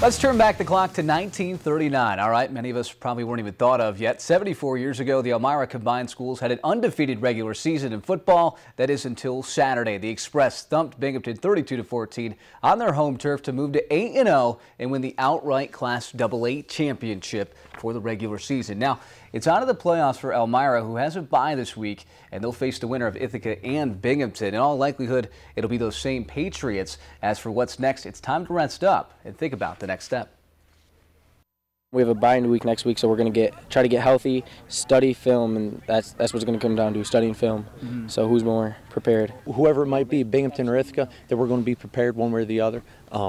Let's turn back the clock to 1939. All right, many of us probably weren't even thought of yet. 74 years ago, the Elmira combined schools had an undefeated regular season in football. That is until Saturday. The Express thumped Binghamton 32-14 on their home turf to move to 8-0 and win the outright Class AA championship for the regular season. Now, it's out of the playoffs for Elmira, who has a bye this week, and they'll face the winner of Ithaca and Binghamton. In all likelihood, it'll be those same Patriots. As for what's next, it's time to rest up and think about the next step. We have a bye week next week, so we're going to try to get healthy, study film, and that's what it's going to come down to, studying film. So who's more prepared? Whoever it might be, Binghamton or Ithaca, that we're going to be prepared one way or the other.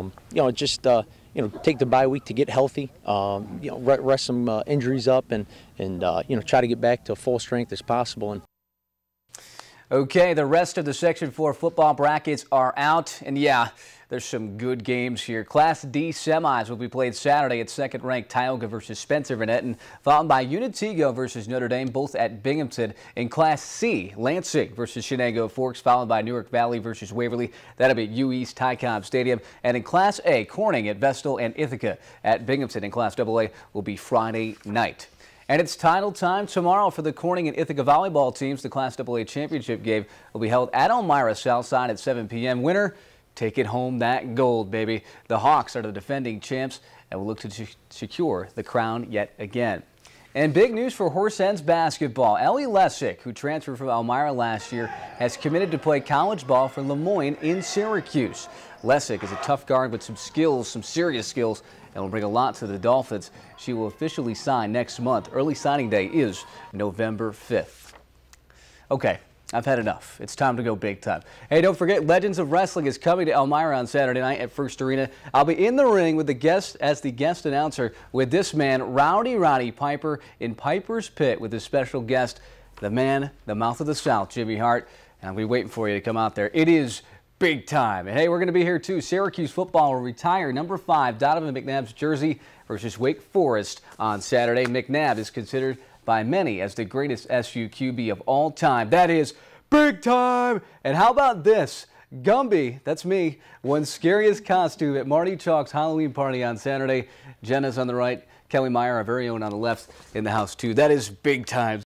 Take the bye week to get healthy, rest some injuries up, and try to get back to full strength as possible. Okay, the rest of the Section 4 football brackets are out, and yeah, there's some good games here. Class D semis will be played Saturday at second-ranked Tioga versus Spencer Vanetton, followed by Unitego versus Notre Dame, both at Binghamton. In Class C, Lansing versus Shenango Forks, followed by Newark Valley versus Waverly. That'll be at U East Ty-Cobb Stadium. And in Class A, Corning at Vestal and Ithaca at Binghamton. In Class AA will be Friday night. And it's title time tomorrow for the Corning and Ithaca volleyball teams. The Class AA championship game will be held at Elmira Southside at 7 p.m. Winner, taking home that gold, baby. The Hawks are the defending champs and will look to secure the crown yet again. And big news for Horse-Ends basketball. Ellie Lessick, who transferred from Elmira last year, has committed to play college ball for Lemoyne in Syracuse. Lessick is a tough guard with some skills, some serious skills, and will bring a lot to the Dolphins. She will officially sign next month. Early signing day is November 5th. Okay, I've had enough. It's time to go big time. Hey, don't forget, Legends of Wrestling is coming to Elmira on Saturday night at First Arena. I'll be in the ring with the guest as the guest announcer with this man, Rowdy Piper, in Piper's Pit with his special guest, the man, the mouth of the South, Jimmy Hart. And I'll be waiting for you to come out there. It is big time. And hey, we're going to be here too. Syracuse football will retire number 5, Donovan McNabb's jersey versus Wake Forest on Saturday. McNabb is considered by many as the greatest SU QB of all time. That is big time. And how about this? Gumby, that's me, won scariest costume at Marty Chalk's Halloween party on Saturday. Jenna's on the right, Kelly Meyer, our very own, on the left in the house too. That is big time.